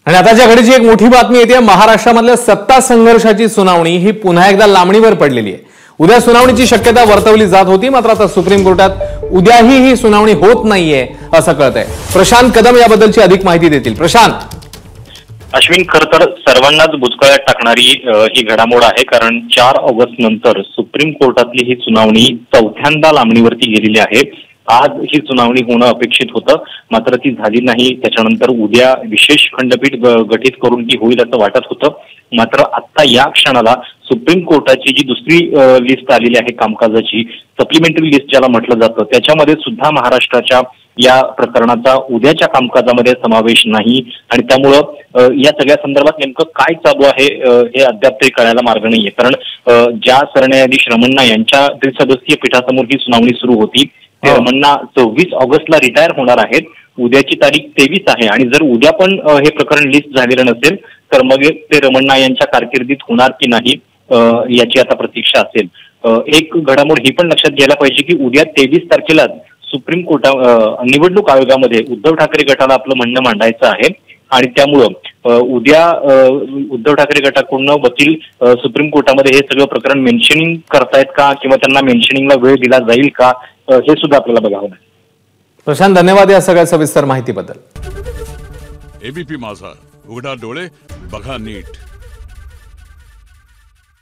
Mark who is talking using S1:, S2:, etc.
S1: आणि आताच्या घडीची एक मोठी बातमी येते। महाराष्ट्रामधल्या सत्ता संघर्षाची सुनावणी ही पुन्हा एकदा लांबणीवर पडलेली आहे। उद्या सुनावणीची शक्यता वर्तवली जात होती, मात्र आता सुप्रीम कोर्टात उद्याही ही सुनावणी होत नाहीये असं कळतंय। प्रशांत कदम याबद्दलची अधिक माहिती देतील। प्रशांत।
S2: अश्विन, खरं तर सर्वांनाच बुचकळ्यात टाकणारी ही घडामोड आहे, कारण 4 ऑगस्ट नंतर सुप्रीम कोर्टातली ही सुनावणी चौथ्यांदा लांबणीवरती गेलेली आहे। आज ही सुनावणी होणं अपेक्षित होतं, मात्र ती झाली नाही। त्याच्यानंतर उद्या विशेष खंडपीठ गठीत करून ती होईल असं वाटत होतं, मात्र आता या क्षणाला सुप्रीम कोर्टाची जी दुसरी लिस्ट आलेली आहे कामकाजाची, सप्लिमेंटरी लिस्ट ज्याला म्हटलं जातं, त्याच्यामध्ये सुद्धा महाराष्ट्राच्या या प्रकरणाचा उद्याच्या कामकाजामध्ये समावेश नाही। आणि त्यामुळं या सगळ्या संदर्भात नेमकं काय चालू आहे हे अद्याप तरी कळायला मार्ग नाहीये। कारण ज्या सरन्यायाधीश रमन्ना यांच्या त्रिसदस्यीय पीठासमोर ही सुनावणी सुरू होती, ते रमन्ना 24 ऑगस्टला रिटायर होणार आहेत। उद्याची तारीख 23 आहे आणि जर उद्या पण हे प्रकरण लिस्ट झालेलं नसेल तर मग ते रमन्ना यांच्या कारकिर्दीत होणार की नाही याची आता प्रतीक्षा असेल। एक घडामोड ही पण लक्षात घ्यायला पाहिजे की उद्या 23 तारखेला सुप्रीम निवडणूक आयोगामध्ये उद्धव ठाकरे गटाला आपलं म्हणणं मांडायचं आहे आणि त्यामुळं उद्या उद्धव ठाकरे गटाकडून वकील सुप्रीम कोर्टामध्ये हे सगळं प्रकरण मेन्शनिंग करतायत का किंवा त्यांना मेन्शनिंगला वेळ दिला जाईल का हे सुद्धा आपल्याला बघावं लागेल।
S1: प्रशांत, धन्यवाद या सगळ्या सविस्तर माहितीबद्दल।
S3: एबीपी माझा, उघडा डोळे बघा नीट।